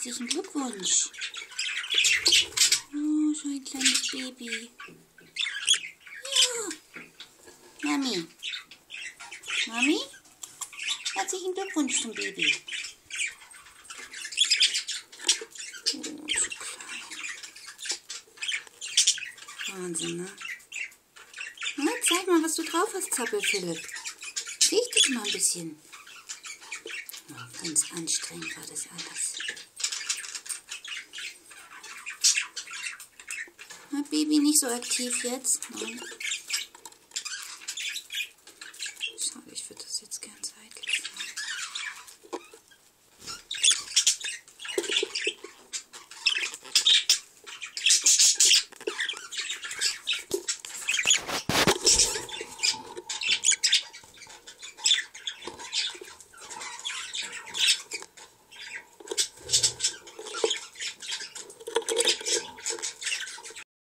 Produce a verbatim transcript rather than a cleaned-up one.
Herzlichen Glückwunsch. Oh, so ein kleines Baby. Ja. Mami. Mami? Herzlichen Glückwunsch zum Baby. Oh, so klein. Wahnsinn, ne? Na, zeig mal, was du drauf hast, Zappel Philipp. Sehe ich dich mal ein bisschen. Oh, ganz anstrengend war das alles. Na, Baby nicht so aktiv jetzt. Nein.